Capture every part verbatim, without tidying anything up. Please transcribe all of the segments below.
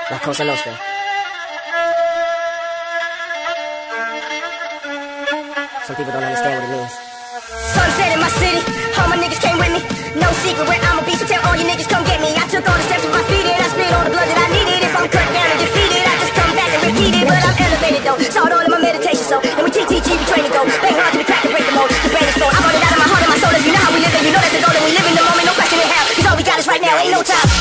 La Cosa Nostra. Some people don't understand what it means. Sunset in my city, all my niggas came with me. No secret where I'ma be, so tell all you niggas come get me. I took all the steps with my feet and I spit all the blood that I needed. If I'm cut down and defeated, I just come back and repeat it. But I'm elevated though, saw it all in my meditation, so and we T T G, we train to go. Bang hard to be cracked and break the mold. The brain is full, I wrote it out of my heart and my soul. If you know how we live, then you know that's the goal. And we live in the moment, no question in how. Cause all we got is right now, ain't no time.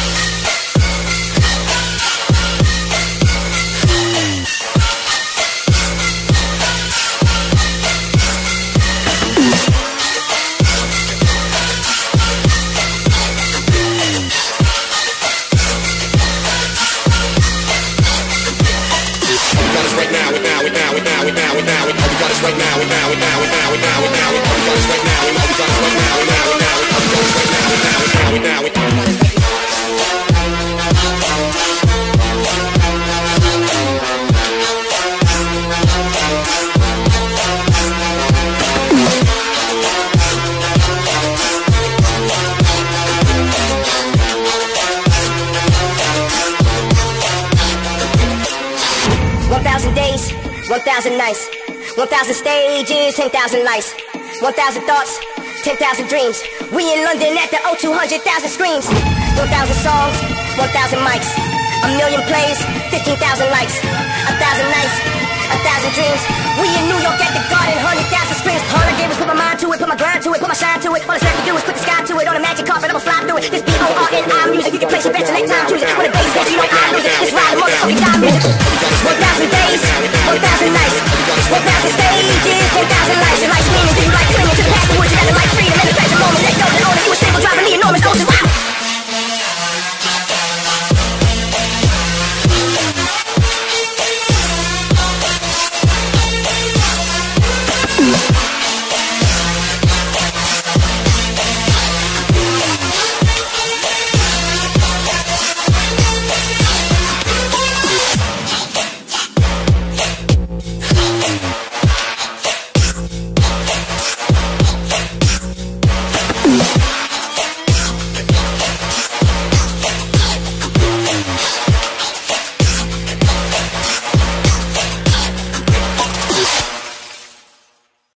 Right now, we now, we now, we now, we now, we now, we now, we got us right now, we now, we now, we now, we now, we now, we got us right now, we know we got us right now, we now, we now, we got us right now, we now, we now, we now, we now. One thousand days, one thousand nights, one thousand stages, ten thousand lights, one thousand thoughts, ten thousand dreams. We in London at the O two hundred thousand screams. One thousand songs, one thousand mics, a million plays, fifteen thousand likes, a thousand nights, a thousand dreams. We in New York at the Garden, hundred thousand screams. All I did was put my mind to it, put my grind to it, put my shine to it. All it's left to do is put the sky to it. On a magic carpet, I'ma fly through it. This B O R N I music, you can place your bets and let time choose it. When the bass hits, you know I lose it. This ride, motherfucking die music. One thousand days, one thousand nights, one thousand stages, ten thousand lights. Your life's meaning, do you like clinging to the past? The words you gotta like freedom in the present moment. Let go and own it. You a single driving the enormous ocean. Wow.